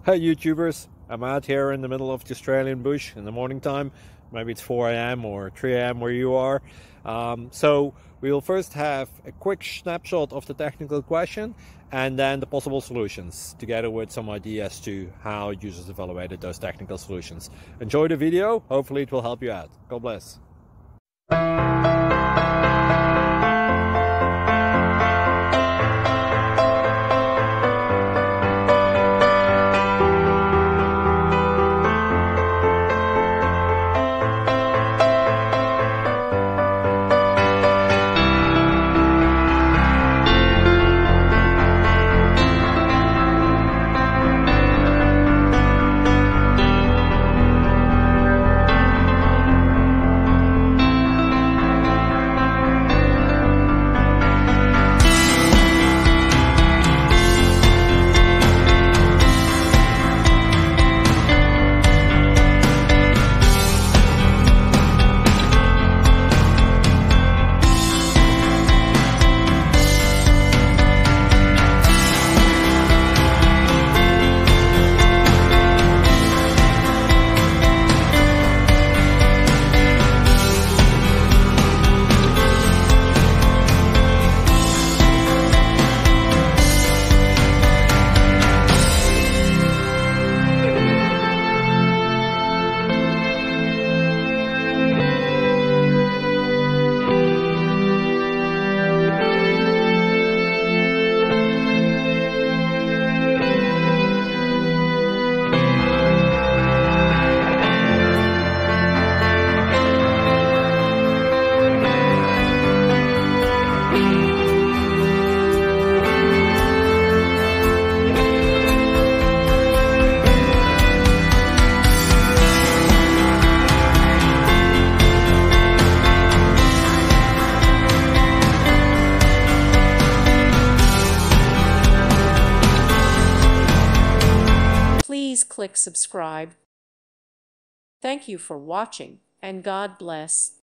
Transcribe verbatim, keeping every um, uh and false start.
Hey YouTubers, I'm out here in the middle of the Australian bush in the morning time. Maybe it's four A M or three A M where you are. Um, so we'll first have a quick snapshot of the technical question and then the possible solutions, together with some ideas to how users evaluated those technical solutions. Enjoy the video, hopefully it will help you out. God bless. Please click subscribe. Thank you for watching, and God bless.